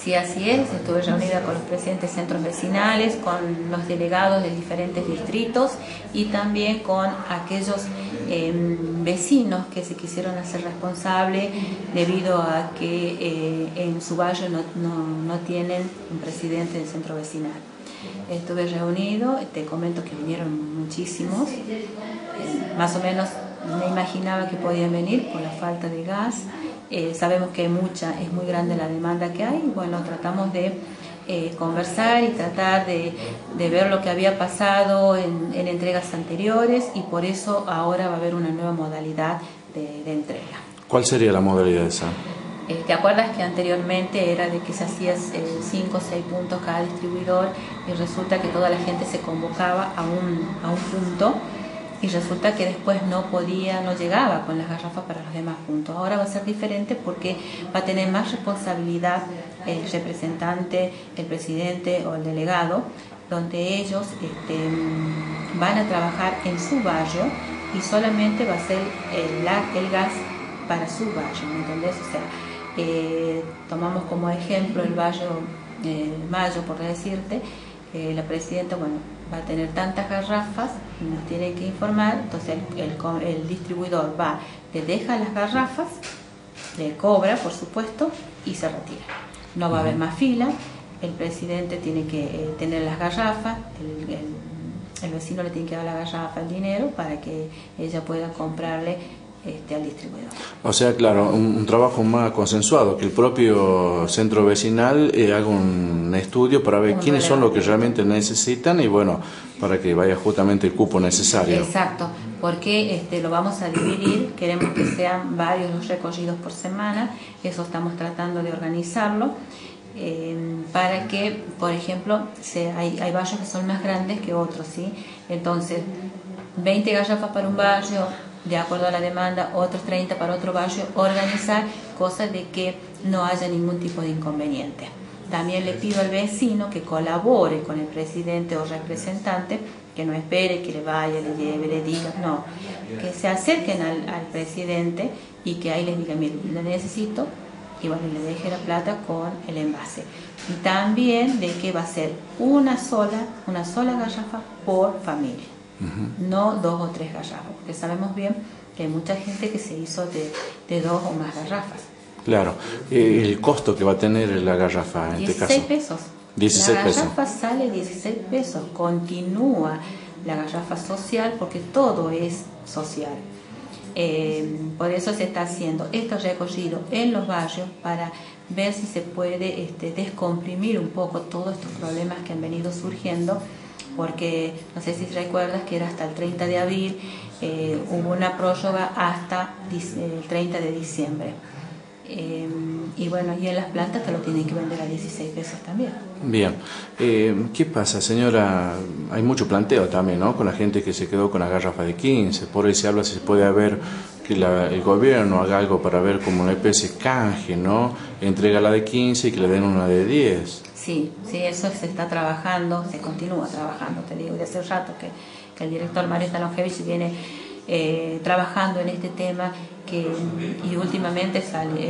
Sí, así es. Estuve reunida con los presidentes de centros vecinales, con los delegados de diferentes distritos y también con aquellos vecinos que se quisieron hacer responsables debido a que en su barrio no tienen un presidente del centro vecinal. Estuve reunido, te comento que vinieron muchísimos, más o menos me imaginaba que podían venir por la falta de gas. Sabemos que es muy grande la demanda que hay. Bueno, tratamos de conversar y tratar de ver lo que había pasado en entregas anteriores, y por eso ahora va a haber una nueva modalidad de entrega. ¿Cuál sería la modalidad esa? ¿Te acuerdas que anteriormente era de que se hacía 5 o 6 puntos cada distribuidor, y resulta que toda la gente se convocaba a un punto, y resulta que después no llegaba con las garrafas para los demás puntos? Ahora va a ser diferente porque va a tener más responsabilidad el representante, el presidente o el delegado, donde ellos van a trabajar en su barrio y solamente va a ser el gas para su barrio, ¿me entendés? O sea, tomamos como ejemplo el barrio Mayo, por decirte. La presidenta, bueno, va a tener tantas garrafas, nos tiene que informar, entonces el distribuidor va, le deja las garrafas, le cobra, por supuesto, y se retira. No va a haber más fila, el presidente tiene que tener las garrafas, el vecino le tiene que dar la garrafa, el dinero, para que ella pueda comprarle al distribuidor. O sea, claro, un trabajo más consensuado, que el propio centro vecinal haga un estudio para ver quiénes son los que realmente necesitan, y bueno, para que vaya justamente el cupo necesario. Exacto, porque lo vamos a dividir, queremos que sean varios los recorridos por semana, eso estamos tratando de organizarlo, para que, por ejemplo, hay barrios que son más grandes que otros, ¿sí? Entonces, 20 garrafas para un barrio, de acuerdo a la demanda, otros 30 para otro barrio, organizar cosas de que no haya ningún tipo de inconveniente. También le pido al vecino que colabore con el presidente o representante, que no espere que le vaya, le lleve, le diga, no, que se acerquen al presidente y que ahí les diga, mire, lo necesito, y bueno, le deje la plata con el envase. Y también de que va a ser una sola garrafa por familia. No 2 o 3 garrafas, porque sabemos bien que hay mucha gente que se hizo de 2 o más garrafas. Claro, el costo que va a tener la garrafa en este caso. 16 pesos. 16 pesos. La garrafa sale 16 pesos, continúa la garrafa social porque todo es social. Por eso se está haciendo este recorrido en los barrios para ver si se puede descomprimir un poco todos estos problemas que han venido surgiendo, porque no sé si recuerdas que era hasta el 30 de abril, hubo una prórroga hasta el 30 de diciembre. Y bueno, y en las plantas te lo tienen que vender a 16 pesos también. Bien, ¿qué pasa, señora? Hay mucho planteo también, ¿no? Con la gente que se quedó con la garrafa de 15, por ahí se habla si se puede haber que el gobierno haga algo para ver como una especie de canje, ¿no? Entrega la de 15 y que le den una de 10. Sí, eso se está trabajando, se continúa trabajando, te digo, de hace rato que el director Mario Stanojevich viene trabajando en este tema, y últimamente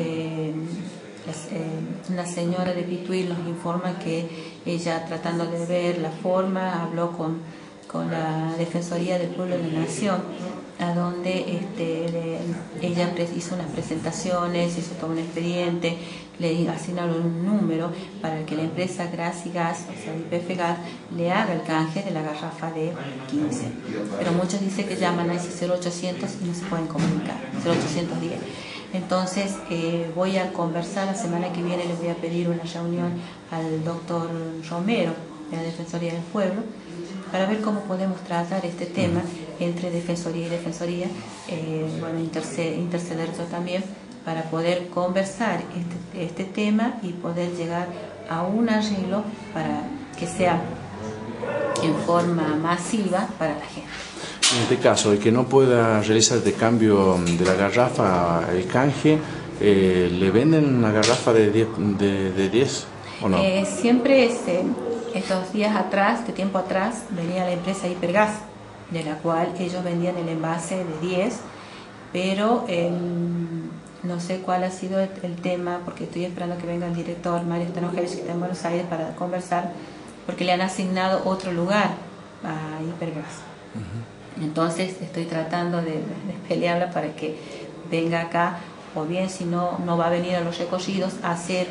una señora de Pituil nos informa que ella, tratando de ver la forma, habló con la Defensoría del Pueblo de la Nación, a donde ella hizo unas presentaciones, hizo todo un expediente, le asignaron un número para que la empresa Gas y Gas, o sea, YPF Gas, le haga el canje de la garrafa de 15. Pero muchos dicen que llaman a ese 0800 y no se pueden comunicar, 0810. Entonces voy a conversar la semana que viene, les voy a pedir una reunión al doctor Romero de la Defensoría del Pueblo, para ver cómo podemos tratar este tema entre Defensoría y Defensoría, bueno, interceder yo también, para poder conversar este tema y poder llegar a un arreglo para que sea en forma masiva para la gente. En este caso, el que no pueda realizar el cambio de la garrafa, el canje, ¿le venden una garrafa de 10 o no? Siempre estos días atrás, de tiempo atrás, venía la empresa Hipergas, de la cual ellos vendían el envase de 10, pero No sé cuál ha sido el tema, porque estoy esperando que venga el director Mario Stanojevich, que está en Buenos Aires, para conversar, porque le han asignado otro lugar a Hipergas. Entonces estoy tratando de pelearla para que venga acá, o bien si no va a venir a los recorridos, a hacer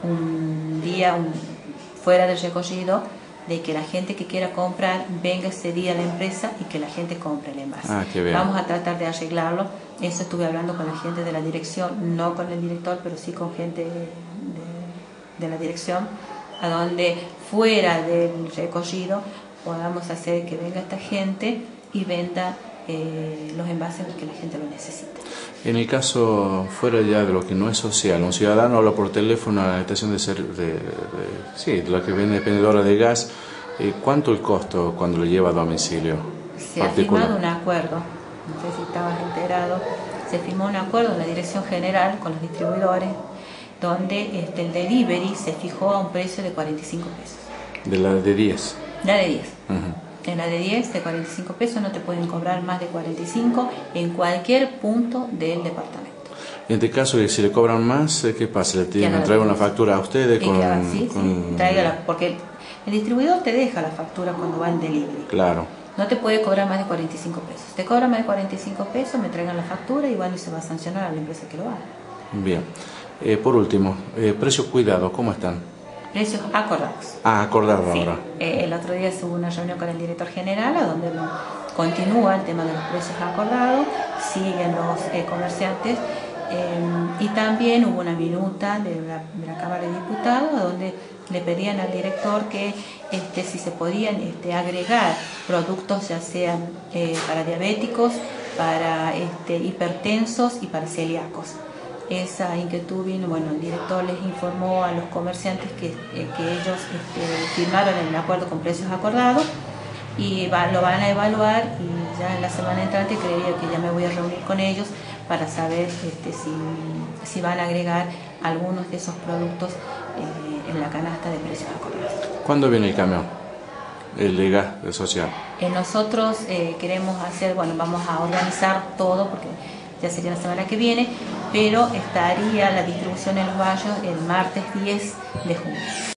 un día fuera del recorrido, de que la gente que quiera comprar venga ese día a la empresa y que la gente compre el envase. Qué bien. Vamos a tratar de arreglarlo. Eso estuve hablando con la gente de la dirección, no con el director, pero sí con gente de la dirección, a donde fuera del recorrido podamos hacer que venga esta gente y venda los envases que la gente lo necesita. En el caso, fuera ya de lo que no es social, un ciudadano habla por teléfono a la estación de la que vende expendedora de gas, ¿cuánto el costo cuando lo lleva a domicilio? Se ha firmado un acuerdo, no sé si estabas enterado, se firmó un acuerdo en la Dirección General con los distribuidores, donde el delivery se fijó a un precio de 45 pesos. ¿De la de 10? La de 10. En la de 10, de 45 pesos, no te pueden cobrar más de 45 en cualquier punto del departamento. En este caso, si le cobran más, ¿qué pasa? ¿Le tienen que traer una factura a ustedes? Tráigala, porque el distribuidor te deja la factura cuando va en delivery. Claro. No te puede cobrar más de 45 pesos. Te cobra más de 45 pesos, me traigan la factura y bueno, y se va a sancionar a la empresa que lo haga. Bien. Por último, precios cuidados, ¿cómo están? Precios acordados. Acordados sí. Ahora. El otro día hubo una reunión con el director general, a donde continúa el tema de los precios acordados, siguen los comerciantes, y también hubo una minuta de la Cámara de Diputados, donde le pedían al director que si se podían agregar productos, ya sean para diabéticos, para hipertensos y para celíacos. Esa inquietud vino, bueno, el director les informó a los comerciantes que ellos firmaron el acuerdo con precios acordados y lo van a evaluar, y ya en la semana entrante creería que ya me voy a reunir con ellos para saber si van a agregar algunos de esos productos en la canasta de precios acordados. ¿Cuándo viene el camión? El de gas social. Nosotros queremos hacer, bueno, vamos a organizar todo porque ya sería la semana que viene, pero estaría la distribución en los barrios el martes 10 de junio.